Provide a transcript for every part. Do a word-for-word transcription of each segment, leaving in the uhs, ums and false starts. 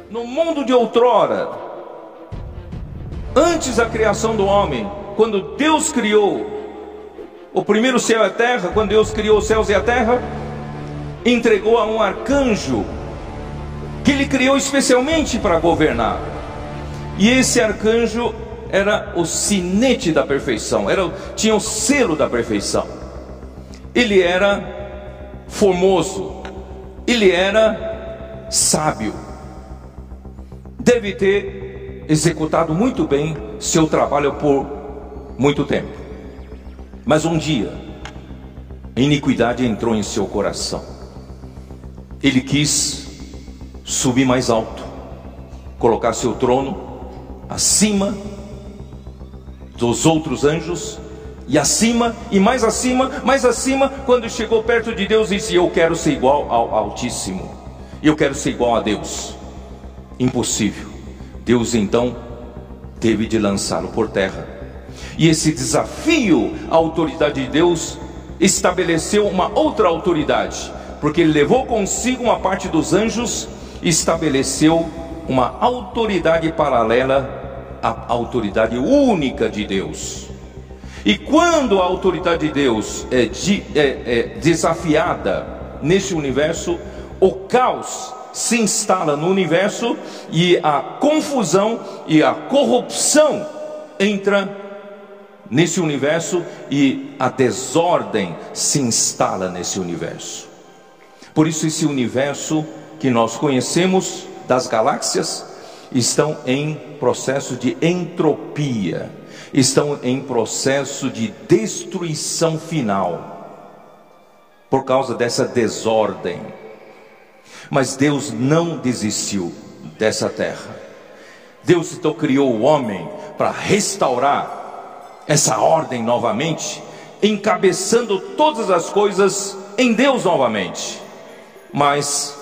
No mundo de outrora, antes da criação do homem, quando Deus criou o primeiro céu e a terra, quando Deus criou os céus e a terra, entregou a um arcanjo que ele criou especialmente para governar. E esse arcanjo era o sinete da perfeição, era, tinha o selo da perfeição. Ele era formoso, ele era sábio, deve ter executado muito bem seu trabalho por muito tempo. Mas um dia, a iniquidade entrou em seu coração. Ele quis subir mais alto, colocar seu trono acima dos outros anjos, e acima, e mais acima, mais acima. Quando chegou perto de Deus, disse: eu quero ser igual ao Altíssimo, eu quero ser igual a Deus. Impossível. Deus então teve de lançá-lo por terra. E esse desafio à autoridade de Deus estabeleceu uma outra autoridade, porque ele levou consigo uma parte dos anjos e estabeleceu uma autoridade paralela à autoridade única de Deus. E quando a autoridade de Deus é, de, é, é desafiada nesse universo, o caos se instala no universo, e a confusão e a corrupção entra nesse universo, e a desordem se instala nesse universo. Por isso esse universo que nós conhecemos das galáxias estão em processo de entropia, estão em processo de destruição final, por causa dessa desordem. Mas Deus não desistiu dessa terra. Deus então criou o homem para restaurar essa ordem novamente, encabeçando todas as coisas em Deus novamente. Mas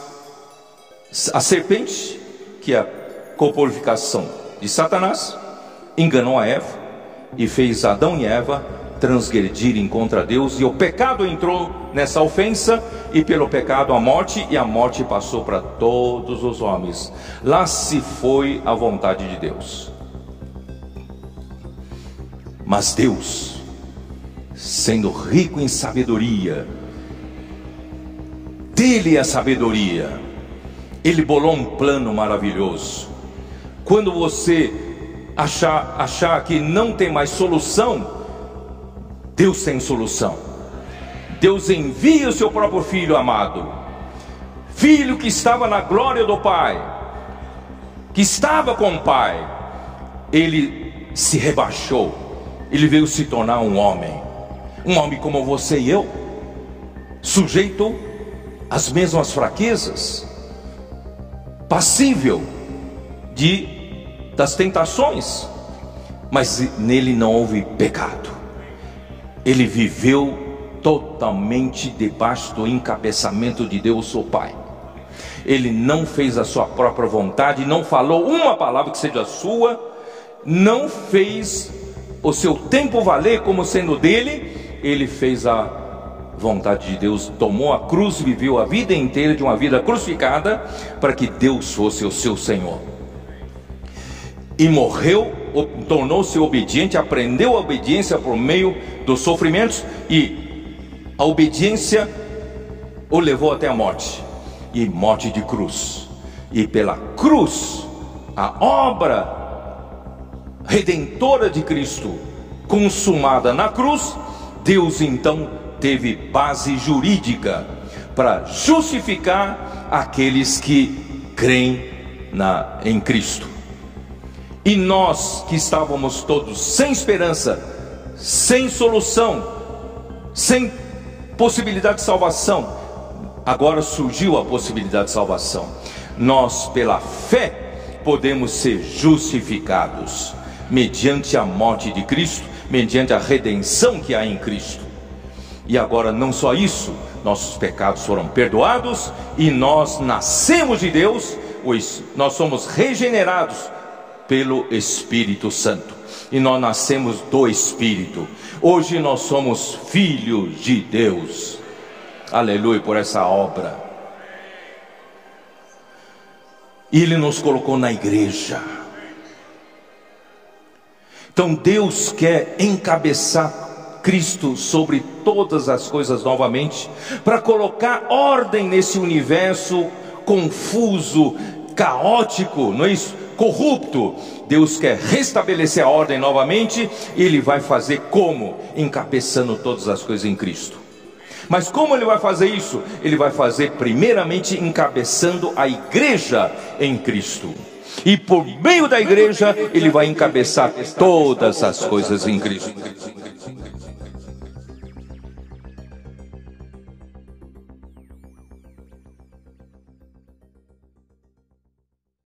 a serpente, que é a corporificação de Satanás, enganou a Eva e fez Adão e Eva transgredirem contra Deus, e o pecado entrou nessa ofensa, e pelo pecado a morte, e a morte passou para todos os homens. Lá se foi a vontade de Deus. Mas Deus, sendo rico em sabedoria, dele a sabedoria, ele bolou um plano maravilhoso. Quando você achar, achar que não tem mais solução, Deus tem solução. Deus envia o seu próprio Filho amado, Filho que estava na glória do Pai, que estava com o Pai. Ele se rebaixou, ele veio se tornar um homem, um homem como você e eu, sujeito às mesmas fraquezas, passível de, das tentações, mas nele não houve pecado. Ele viveu totalmente debaixo do encabeçamento de Deus, o Pai. Ele não fez a sua própria vontade, não falou uma palavra que seja sua, não fez o seu tempo valer como sendo dele. Ele fez a vontade de Deus, tomou a cruz, viveu a vida inteira de uma vida crucificada, para que Deus fosse o seu Senhor, e morreu, tornou-se obediente, aprendeu a obediência por meio dos sofrimentos, e a obediência o levou até a morte, e morte de cruz. E pela cruz, a obra redentora de Cristo consumada na cruz, Deus então teve base jurídica para justificar aqueles que creem na, em Cristo. E nós que estávamos todos sem esperança, sem solução, sem possibilidade de salvação, agora surgiu a possibilidade de salvação. Nós, pela fé, podemos ser justificados mediante a morte de Cristo, mediante a redenção que há em Cristo. E agora não só isso, nossos pecados foram perdoados, e nós nascemos de Deus, nós somos regenerados pelo Espírito Santo, e nós nascemos do Espírito. Hoje nós somos filhos de Deus. Aleluia por essa obra. E Ele nos colocou na igreja. Então Deus quer encabeçar Cristo sobre todas as coisas novamente, para colocar ordem nesse universo confuso, caótico, não é isso? Corrupto. Deus quer restabelecer a ordem novamente. E Ele vai fazer como? Encabeçando todas as coisas em Cristo. Mas como Ele vai fazer isso? Ele vai fazer primeiramente encabeçando a igreja em Cristo. E por meio da igreja Ele vai encabeçar todas as coisas em Cristo.